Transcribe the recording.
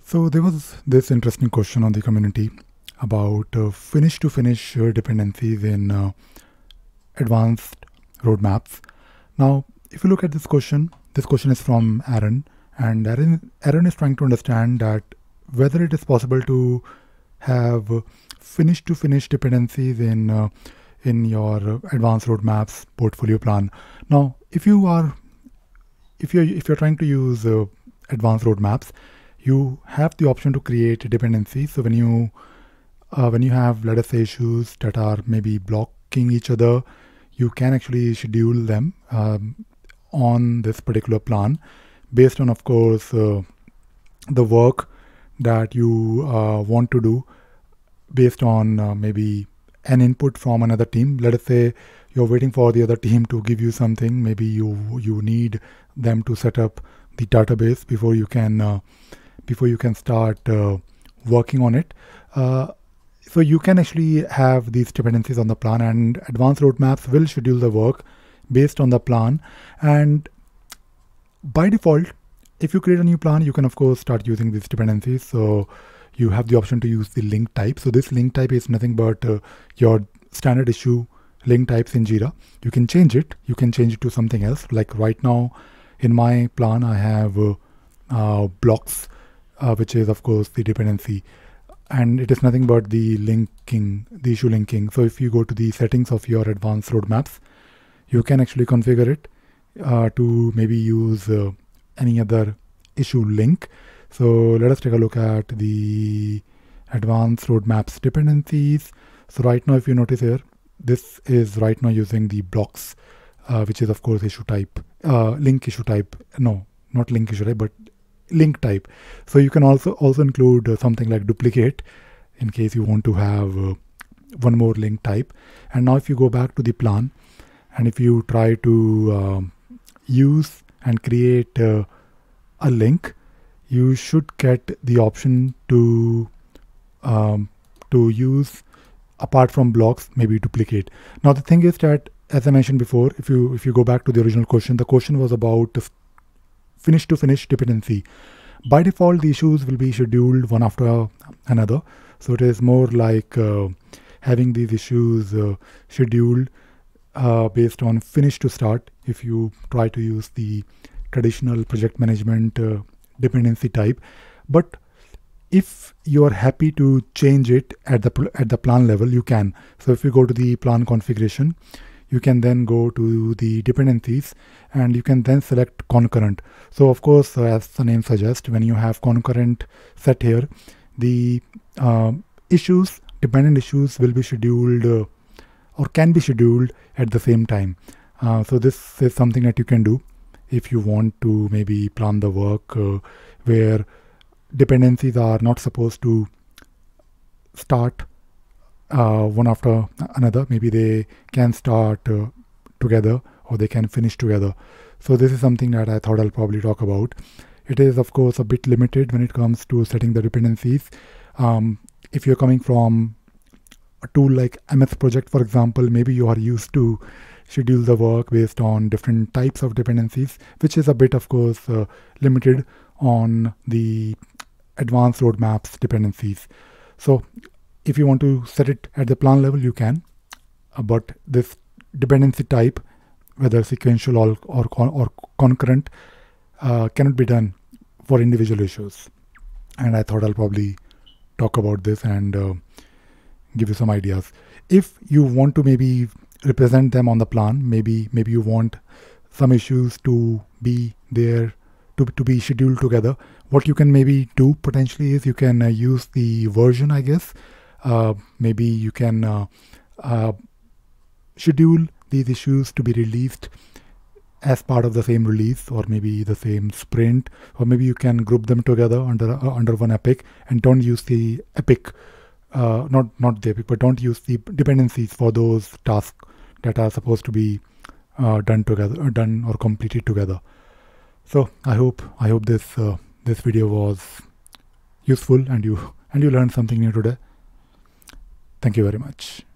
So there was this interesting question on the community about finish-to-finish dependencies in advanced roadmaps. Now, if you look at this question is from Aaron, and Aaron is trying to understand that whether it is possible to have finish-to-finish dependencies in your advanced roadmaps portfolio plan. Now, if you're trying to use advanced roadmaps, you have the option to create dependencies. So when you have, let us say, issues that are maybe blocking each other, you can actually schedule them on this particular plan based on, of course, the work that you want to do based on maybe an input from another team. Let us say you're waiting for the other team to give you something. Maybe you need them to set up the database before you can start working on it. So you can actually have these dependencies on the plan, and advanced roadmaps will schedule the work based on the plan. And by default, if you create a new plan, you can of course start using these dependencies. So you have the option to use the link type. So this link type is nothing but your standard issue link types in Jira. You can change it. You can change it to something else. Like right now in my plan, I have blocks, which is of course the dependency, and it is nothing but the linking, the issue linking. So if you go to the settings of your advanced roadmaps, you can actually configure it to maybe use any other issue link. So let us take a look at the advanced roadmaps dependencies. So right now, if you notice here, this is right now using the blocks, which is of course issue type, link issue type. No, not link issue type, but link type. So you can also include something like duplicate in case you want to have one more link type. And now if you go back to the plan, and if you try to use and create a link, you should get the option to use, apart from blocks, maybe duplicate. Now the thing is that, as I mentioned before, if you go back to the original question, the question was about finish-to-finish dependency. By default, the issues will be scheduled one after another. So it is more like having these issues scheduled based on finish to start. If you try to use the traditional project management dependency type, but if you are happy to change it at the plan level, you can. So if you go to the plan configuration, you can then go to the dependencies, and you can then select concurrent. So of course, as the name suggests, when you have concurrent set here, the dependent issues will be scheduled or can be scheduled at the same time. So this is something that you can do if you want to maybe plan the work where dependencies are not supposed to start one after another. Maybe they can start together or they can finish together. So this is something that I thought I'll probably talk about. It is of course a bit limited when it comes to setting the dependencies. If you're coming from a tool like MS Project, for example, maybe you are used to schedule the work based on different types of dependencies, which is a bit of course limited on the advanced roadmaps dependencies. So if you want to set it at the plan level, you can, but this dependency type, whether sequential or concurrent, cannot be done for individual issues. And I thought I'll probably talk about this and give you some ideas. If you want to maybe represent them on the plan, maybe you want some issues to be there to be scheduled together, what you can maybe do potentially is you can use the version, I guess. Maybe you can schedule these issues to be released as part of the same release, or maybe the same sprint, or maybe you can group them together under one epic, and don't use the epic, not the epic, but don't use the dependencies for those tasks that are supposed to be done or completed together. So I hope this video was useful and you learned something new today. Thank you very much.